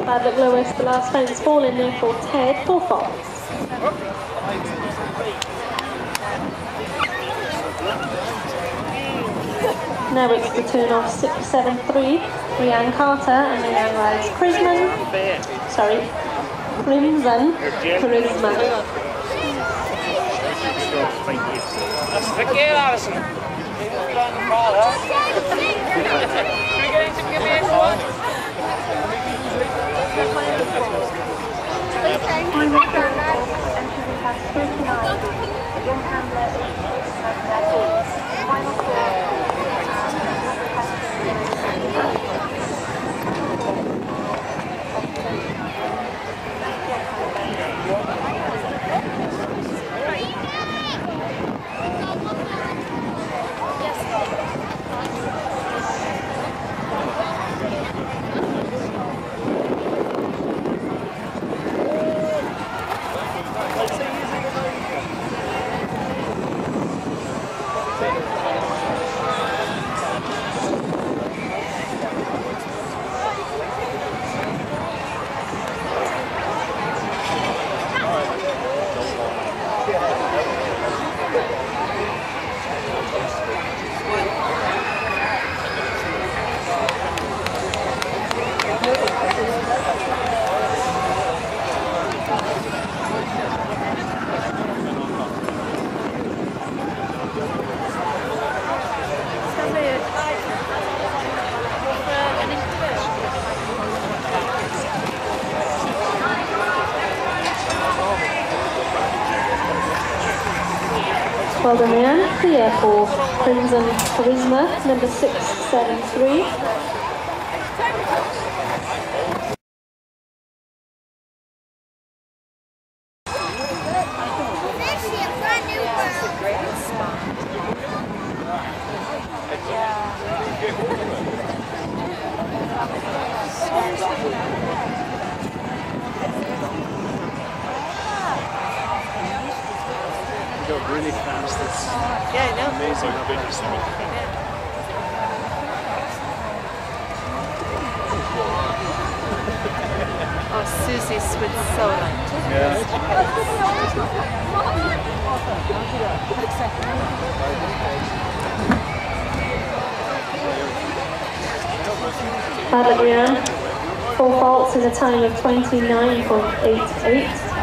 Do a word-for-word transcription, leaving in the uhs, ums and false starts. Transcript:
Bad luck Lewis, the last fence fall in there for Ted, four faults. Now it's the turn of six seven three, Leanne Carter, and Leanne rides Crimson, sorry, Crimson Charisma. That's tricky, Alison. Should we get into give me everyone? Final turn entry we have thirty-nine. Young handler final four. Well done, Leanne. Clear for Crimson Charisma, number six seven three. Really fast. It's yeah, I know. Amazing. Oh, Susie Switzerland. Yeah. Bad luck, Leanne. Four faults in a time of twenty-nine point eight eight.